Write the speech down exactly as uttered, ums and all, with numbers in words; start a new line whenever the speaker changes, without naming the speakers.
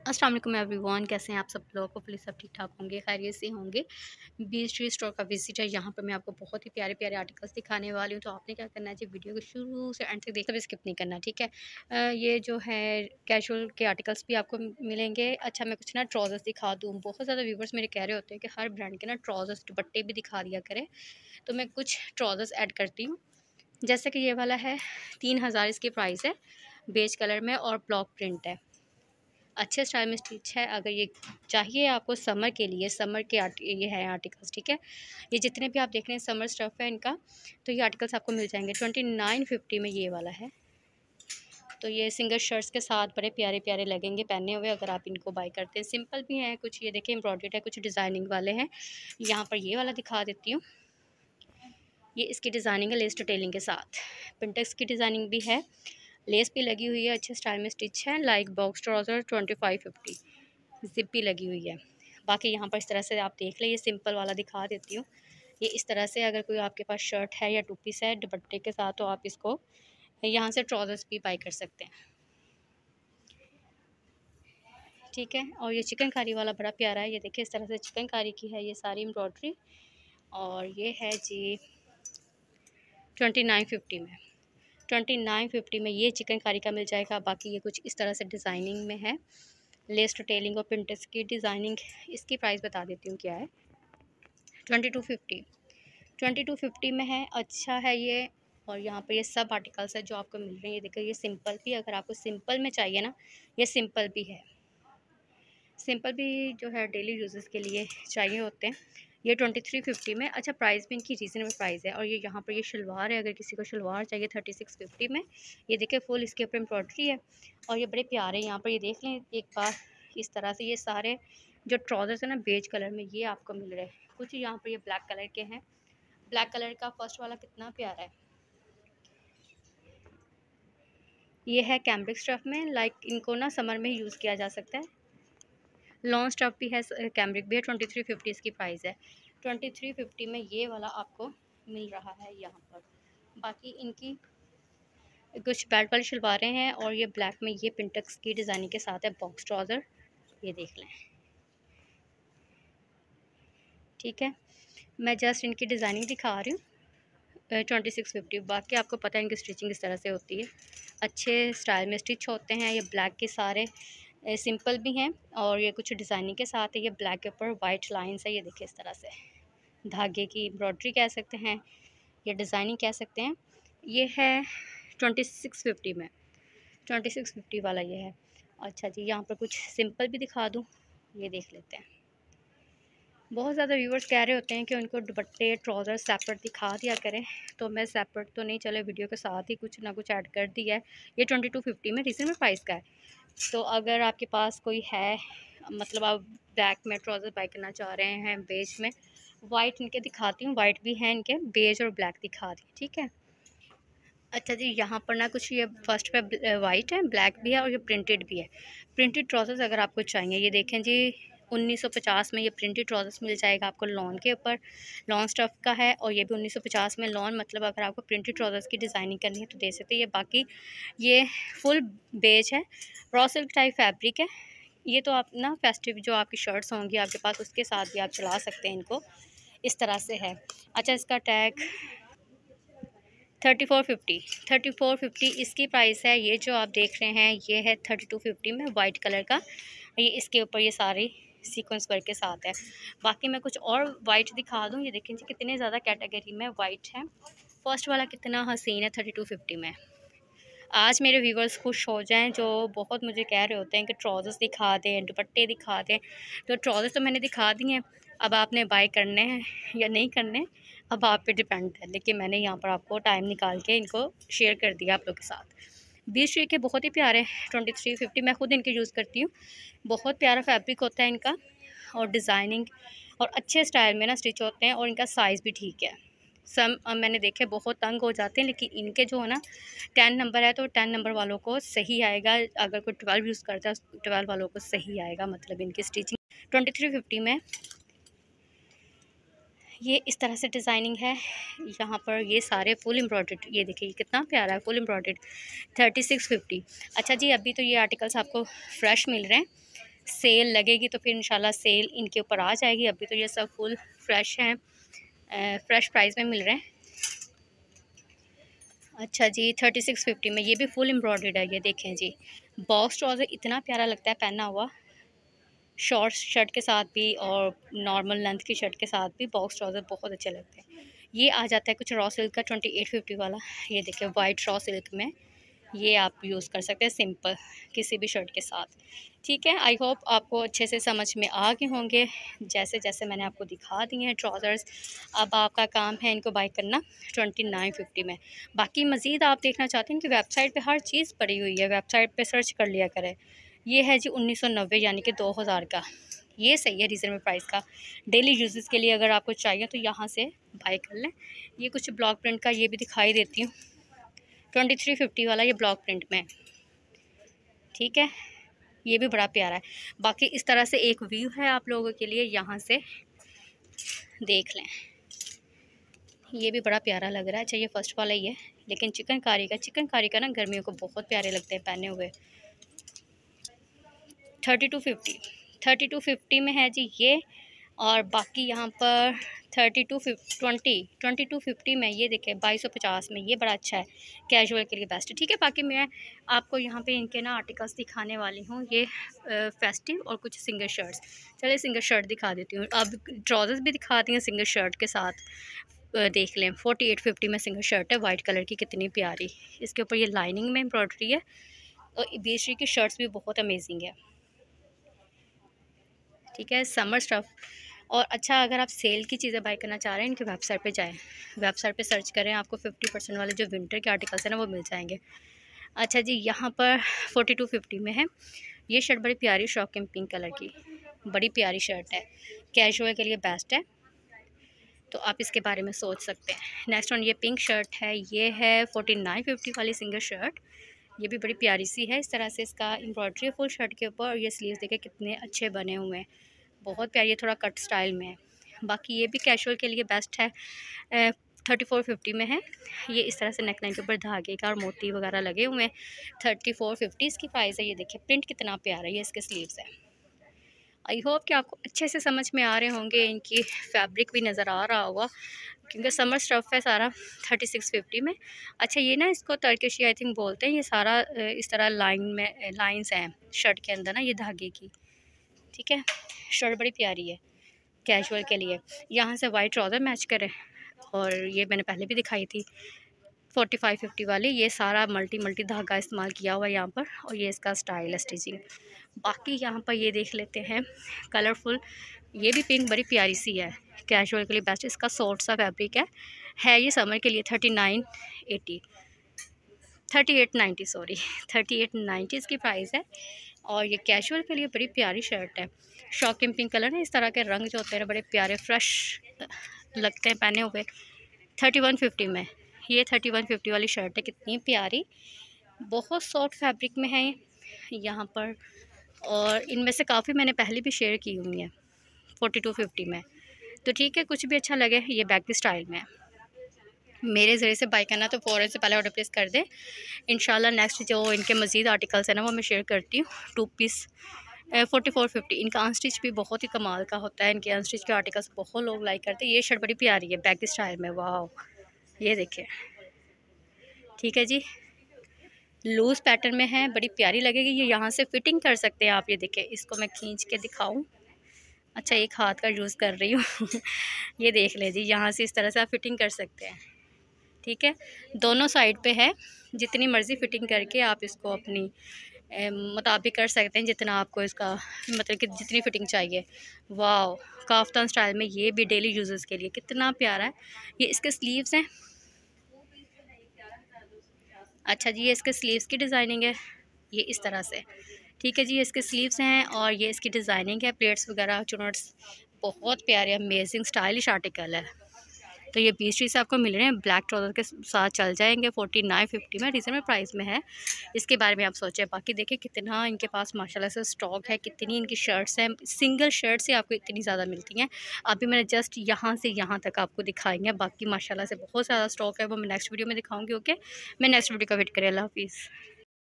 अस्सलाम वालेकुम एवरीवन, कैसे हैं आप सब लोग? होपफुली सब ठीक ठाक होंगे, खैरियत से होंगे। बी स्ट्रीट स्टोर का विजिट है। यहाँ पर मैं आपको बहुत ही प्यारे प्यारे आर्टिकल्स दिखाने वाली हूँ। तो आपने क्या करना है जी, वीडियो को शुरू से एंड तक देखकर स्किप नहीं करना, ठीक है। अ, ये जो है कैजुअल के आर्टिकल्स भी आपको मिलेंगे। अच्छा, मैं कुछ ना ट्राउजर्स दिखा दूँ। बहुत ज़्यादा व्यूवर्स मेरे कह रहे होते हैं कि हर ब्रांड के ना ट्राउजर्स दुपट्टे भी दिखा दिया करें, तो मैं कुछ ट्राउजर्स ऐड करती हूँ। जैसे कि ये वाला है, तीन हज़ार इसकी प्राइस है, बेज कलर में और ब्लॉक प्रिंट है। अच्छे स्टाइल में स्टिच है। अगर ये चाहिए आपको समर के लिए, समर के आर्ट ये है आर्टिकल्स, ठीक है। ये जितने भी आप देख रहे हैं समर स्टफ़ है इनका, तो ये आर्टिकल्स आपको मिल जाएंगे ट्वेंटी नाइन फिफ्टी में। ये वाला है, तो ये सिंगल शर्ट्स के साथ बड़े प्यारे प्यारे लगेंगे पहने हुए अगर आप इनको बाय करते हैं। सिंपल भी हैं कुछ, ये देखिए एम्ब्रॉयडर्ड है, कुछ डिज़ाइनिंग वाले हैं। यहाँ पर ये वाला दिखा देती हूँ। ये इसकी डिज़ाइनिंग है लेस डिटेलिंग के साथ, पिंटेक्स की डिज़ाइनिंग भी है, लेस भी लगी हुई है, अच्छे स्टाइल में स्टिच है। Like box trouser twenty five fifty, zip भी लगी हुई है। बाकी यहाँ पर इस तरह से आप देख लें, ये सिंपल वाला दिखा देती हूँ। ये इस तरह से अगर कोई आपके पास शर्ट है या टू पीस है दुपट्टे के साथ, तो आप इसको यहाँ से ट्राउज़र्स भी बाय कर सकते हैं, ठीक है। और ये चिकनकारी वाला बड़ा प्यारा है। ये देखिए इस तरह से चिकनकारी की है ये सारी एम्ब्रॉयडरी, और ये है जी ट्वेंटी नाइन फिफ्टी में। ट्वेंटी नाइन फिफ्टी में ये चिकनकारी का मिल जाएगा। बाकी ये कुछ इस तरह से डिज़ाइनिंग में है, लेस डिटेलिंग और पिंटेक्स की डिज़ाइनिंग। इसकी प्राइस बता देती हूँ क्या है, twenty two fifty twenty two fifty में है। अच्छा है ये। और यहाँ पर ये सब आर्टिकल्स है जो आपको मिल रहे हैं। ये देखिए ये सिंपल भी, अगर आपको सिंपल में चाहिए ना, ये सिंपल भी है। सिंपल भी जो है डेली यूजेस के लिए चाहिए होते हैं। ये ट्वेंटी थ्री फिफ्टी में। अच्छा, प्राइस भी इनकी रीज़नेबल प्राइस है। और ये यहाँ पर ये शलवार है, अगर किसी को शलवार चाहिए थर्टी सिक्स फिफ्टी में। ये देखिए फुल इसके ऊपर एम्ब्रॉयडरी है, और ये बड़े प्यारे यहाँ पर ये देख लें एक बार। इस तरह से ये सारे जो ट्राउज़र्स हैं ना बेज कलर में, ये आपको मिल रहे हैं। कुछ यहाँ पर ये ब्लैक कलर के हैं। ब्लैक कलर का फर्स्ट वाला कितना प्यारा है। ये है कैम्ब्रिक स्टफ़ में, लाइक इनको ना समर में यूज़ किया जा सकता है। लॉन्ग स्टफ भी है, कैमरिक भी है। ट्वेंटी थ्री फिफ्टी इसकी प्राइस है। ट्वेंटी थ्री फिफ्टी में ये वाला आपको मिल रहा है यहाँ पर। बाकी इनकी कुछ बेल्ट वाली शलवारें हैं, और ये ब्लैक में ये पिंटेक्स की डिज़ाइनिंग के साथ है बॉक्स ट्राउज़र, ये देख लें, ठीक है। मैं जस्ट इनकी डिज़ाइनिंग दिखा रही हूँ। Twenty six fifty. बाकी आपको पता है इनकी स्टिचिंग इस तरह से होती है, अच्छे स्टाइल में स्टिच होते हैं। ये ब्लैक के सारे सिंपल भी हैं, और ये कुछ डिज़ाइनिंग के साथ है। ये ब्लैक के ऊपर वाइट लाइंस है, ये देखिए इस तरह से धागे की एम्ब्रॉयडरी कह सकते हैं या डिज़ाइनिंग कह सकते हैं। ये है ट्वेंटी सिक्स फिफ्टी में। ट्वेंटी सिक्स फिफ्टी वाला ये है। अच्छा जी, यहाँ पर कुछ सिंपल भी दिखा दूँ, ये देख लेते हैं। बहुत ज़्यादा व्यूवर्स कह रहे होते हैं कि उनको दुपट्टे ट्राउज़र सेपरेट दिखा दिया करें, तो मैं सेपरेट तो नहीं, चले वीडियो के साथ ही कुछ ना कुछ ऐड कर दिया है। ये ट्वेंटी टू फिफ्टी में रीज़नेबल प्राइस का है। तो अगर आपके पास कोई है, मतलब आप ब्लैक में ट्राउज़र बाय करना चाह रहे हैं, बेज में, वाइट इनके दिखाती हूँ, वाइट भी हैं इनके, बेज और ब्लैक दिखा दी, ठीक है। अच्छा जी, यहाँ पर ना कुछ ये फर्स्ट पे वाइट है, ब्लैक भी है, और ये प्रिंटेड भी है। प्रिंटेड ट्राउज़र्स अगर आपको चाहिए, ये देखें जी उन्नीस सौ पचास में ये प्रिंटेड ट्राउज़र्स मिल जाएगा आपको लॉन के ऊपर। लॉन स्टफ़ का है, और ये भी उन्नीस सौ पचास में लॉन, मतलब अगर आपको प्रिंटेड ट्राउज़र्स की डिज़ाइनिंग करनी है तो दे सकते हैं। ये बाकी ये फुल बेज है, रॉ सिल्क टाइप फैब्रिक है। ये तो आप ना फेस्टिव जो आपकी शर्ट्स होंगी आपके पास, उसके साथ भी आप चला सकते हैं इनको, इस तरह से है। अच्छा, इसका tag thirty four fifty thirty four fifty इसकी प्राइस है। ये जो आप देख रहे हैं ये है थर्टी टू फिफ्टी में, वाइट कलर का। ये इसके ऊपर ये सारे सीक्वेंस वर्क के साथ है। बाकी मैं कुछ और वाइट दिखा दूँ। ये देखें जी कितने ज़्यादा कैटेगरी में वाइट है। फर्स्ट वाला कितना हसीन है थर्टी टू फिफ्टी में। आज मेरे व्यूवर्स खुश हो जाएं जो बहुत मुझे कह रहे होते हैं कि ट्राउज़र्स दिखा दें, दुपट्टे दिखा दें। तो ट्राउज़र्स तो मैंने दिखा दिए हैं, अब आपने बाय करने हैं या नहीं करने, अब आप पे डिपेंड है। लेकिन मैंने यहाँ पर आपको टाइम निकाल के इनको शेयर कर दिया आप लोग के साथ। बीस ट्री के बहुत ही प्यारे ट्वेंटी थ्री फिफ्टी, मैं खुद इनके यूज़ करती हूँ। बहुत प्यारा फैब्रिक होता है इनका, और डिज़ाइनिंग और अच्छे स्टाइल में ना स्टिच होते हैं, और इनका साइज़ भी ठीक है। सम मैंने देखे बहुत तंग हो जाते हैं, लेकिन इनके जो है ना टेन नंबर है, तो टेन नंबर वालों को सही आएगा। अगर कोई ट्वेल्व यूज़ करता है ट्वेल्व वालों को सही आएगा, मतलब इनकी स्टिचिंग। ट्वेंटी थ्री फिफ्टी में ये इस तरह से डिज़ाइनिंग है। यहाँ पर ये सारे फुल एम्ब्रॉयडर्ड, ये देखिए कितना प्यारा है, full embroidered. Thirty six fifty. अच्छा जी, अभी तो ये आर्टिकल्स आपको फ्रेश मिल रहे हैं, सेल लगेगी तो फिर इंशाल्लाह सेल इनके ऊपर आ जाएगी। अभी तो ये सब फुल फ्रेश हैं, फ्रेश प्राइस में मिल रहे हैं। अच्छा जी, थर्टी सिक्स फिफ्टी में ये भी फुल एम्ब्रॉयडर्ड है। ये देखें जी, बॉक्स ट्राउज़र इतना प्यारा लगता है पहना हुआ, शॉर्ट शर्ट के साथ भी और नॉर्मल लेंथ की शर्ट के साथ भी बॉक्स ट्राउज़र बहुत अच्छे लगते हैं। ये आ जाता है कुछ रॉ सिल्क का ट्वेंटी एट फिफ्टी वाला। ये देखिए वाइट रॉ सिल्क में ये आप यूज़ कर सकते हैं सिंपल किसी भी शर्ट के साथ। ठीक है, आई होप आपको अच्छे से समझ में आ गए होंगे जैसे जैसे मैंने आपको दिखा दिए हैं ट्राउज़र्स। अब आपका काम है इनको बाय करना ट्वेंटी नाइन फिफ्टी में। बाकी मज़ीद आप देखना चाहते हैं कि वेबसाइट पे हर चीज़ पड़ी हुई है, वेबसाइट पे सर्च कर लिया करें। ये है जी उन्नीस सौ नब्बे यानी कि दो हज़ार का। ये सही है रीज़नेबल प्राइस का। डेली यूजेस के लिए अगर आपको चाहिए तो यहाँ से बाय कर लें। ये कुछ ब्लॉक प्रिंट का ये भी दिखाई देती हूँ, ट्वेंटी थ्री फिफ्टी वाला ये ब्लॉक प्रिंट में। ठीक है, ये भी बड़ा प्यारा है। बाकी इस तरह से एक व्यू है आप लोगों के लिए, यहाँ से देख लें। ये भी बड़ा प्यारा लग रहा है। अच्छा ये फर्स्ट वाला ही है, लेकिन चिकनकारी का चिकनकारी का ना गर्मियों को बहुत प्यारे लगते हैं पहने हुए। Thirty two fifty thirty two fifty में है जी ये। और बाकी यहाँ पर thirty two fifty twenty twenty two fifty में ये देखें बाईस सौ पचास में। ये बड़ा अच्छा है, कैजुअल के लिए बेस्ट है। ठीक है, बाकी मैं आपको यहाँ पे इनके ना आर्टिकल्स दिखाने वाली हूँ, ये फेस्टिव और कुछ सिंगल शर्ट्स। चलिए सिंगल शर्ट दिखा देती हूँ। अब ट्राउज़र्स भी दिखा दी हैं सिंगल शर्ट के साथ। देख लें फोर्टी एट फिफ्टी में सिंगल शर्ट है, वाइट कलर की, कितनी प्यारी। इसके ऊपर ये लाइनिंग में एम्ब्रॉयडरी है और बेशरी की शर्ट्स भी बहुत अमेजिंग है। ठीक है, समर स्टफ़। और अच्छा अगर आप सेल की चीज़ें बाय करना चाह रहे हैं इनकी वेबसाइट पे जाएं, वेबसाइट पे सर्च करें, आपको फिफ्टी परसेंट वाले जो विंटर के आर्टिकल्स हैं ना वो मिल जाएंगे। अच्छा जी, यहाँ पर फोर्टी टू फिफ्टी में है ये शर्ट, बड़ी प्यारी शॉकिंग पिंक कलर की, बड़ी प्यारी शर्ट है, कैजुअल के लिए बेस्ट है, तो आप इसके बारे में सोच सकते हैं। नेक्स्ट ऑन ये पिंक शर्ट है, ये है फोर्टी नाइन फिफ्टी वाली सिंगल शर्ट। ये भी बड़ी प्यारी सी है, इस तरह से इसका एम्ब्रॉयडरी फुल शर्ट के ऊपर, और ये स्लीव्स देखें कितने अच्छे बने हुए हैं, बहुत प्यारी है, थोड़ा कट स्टाइल में है। बाकी ये भी कैजुअल के लिए बेस्ट है, थर्टी फोर फिफ्टी में है। ये इस तरह से नेकलाइन के ऊपर धागे का और मोती वगैरह लगे हुए हैं, थर्टी फोर फिफ्टी इसकी प्राइस है। ये देखिए प्रिंट कितना प्यारा है, ये इसके स्लीव्स है। आई होप कि आपको अच्छे से समझ में आ रहे होंगे, इनकी फैब्रिक भी नज़र आ रहा होगा क्योंकि समर स्टफ़ है सारा थर्टी सिक्स फिफ्टी में। अच्छा ये ना इसको टर्किश आई थिंक बोलते हैं। ये सारा इस तरह लाइन में लाइंस हैं शर्ट के अंदर ना, ये धागे की। ठीक है, शर्ट बड़ी प्यारी है कैजुअल के लिए। यहाँ से वाइट ट्राउज़र मैच करें, और ये मैंने पहले भी दिखाई थी फोर्टी फाइव फिफ्टी वाली। ये सारा मल्टी मल्टी धागा इस्तेमाल किया हुआ है यहाँ पर, और ये इसका स्टाइल है स्टिचिंग। बाकी यहाँ पर ये देख लेते हैं कलरफुल, ये भी पिंक बड़ी प्यारी सी है, कैजुअल के लिए बेस्ट। इसका सॉफ्ट सा फैब्रिक है है ये समर के लिए। Thirty nine eighty thirty eight ninety sorry thirty eight ninety इसकी प्राइस है, और ये कैजुअल के लिए बड़ी प्यारी शर्ट है। शॉकिंग पिंक कलर है, इस तरह के रंग जो होते हैं बड़े प्यारे फ्रेश लगते हैं पहने हुए। थर्टी वन फिफ्टी में ये थर्टी वन फिफ्टी वाली शर्ट है, कितनी प्यारी, बहुत सॉफ्ट फैब्रिक में है यहाँ पर, और इनमें से काफ़ी मैंने पहले भी शेयर की हुई है फोर्टी टू फिफ्टी में। तो ठीक है, कुछ भी अच्छा लगे, ये बैगी स्टाइल में है। मेरे ज़रिए से बाय करना तो फ़ौरन से पहले ऑर्डर प्लेस कर दें। इंशाल्लाह नेक्स्ट जो इनके मज़ीद आर्टिकल्स हैं ना वो मैं शेयर करती हूँ। Two piece forty four fifty, इनका अनस्टिच भी बहुत ही कमाल का होता है, इनके अनस्टिच के आर्टिकल्स बहुत लोग लाइक करते हैं। ये शर्ट बड़ी प्यारी है बैगी स्टाइल में, वाह ये देखिए। ठीक है जी, लूज़ पैटर्न में है, बड़ी प्यारी लगेगी। ये यहाँ से फिटिंग कर सकते हैं आप, ये देखें, इसको मैं खींच के दिखाऊं। अच्छा एक हाथ का यूज़ कर रही हूँ ये देख लें जी, यहाँ से इस तरह से आप फिटिंग कर सकते हैं। ठीक है, दोनों साइड पे है, जितनी मर्ज़ी फिटिंग करके आप इसको अपनी मुताबिक कर सकते हैं, जितना आपको इसका मतलब कि जितनी फिटिंग चाहिए। वाह, काफ्तान स्टाइल में, ये भी डेली यूजेस के लिए कितना प्यारा है। ये इसके स्लीव्स हैं। अच्छा जी, ये इसके स्लीव्स की डिज़ाइनिंग है, ये इस तरह से। ठीक है जी, ये इसके स्लीव्स हैं और ये इसकी डिज़ाइनिंग है, प्लेट्स वगैरह चुनट्स, बहुत प्यारे अमेजिंग स्टाइलिश आर्टिकल है। तो ये बीस चीज़ आपको मिल रहे हैं, ब्लैक ट्राउज़र के साथ चल जाएंगे, फोर्टी नाइन फिफ्टी में, रीज़नेबल प्राइस में है। इसके बारे में आप सोचें। बाकी देखिए कितना इनके पास माशाल्लाह से स्टॉक है, कितनी इनकी शर्ट्स हैं, सिंगल शर्ट से आपको इतनी ज़्यादा मिलती हैं। अभी मैंने जस्ट यहाँ से यहाँ तक आपको दिखाई हैं, बाकी माशाल्लाह से बहुत ज़्यादा स्टॉक है, वो मैं नेक्स्ट वीडियो में दिखाऊँगी। ओके, मैं नेक्स्ट वीडियो का वेट करें। अल्लाह हाफिज़।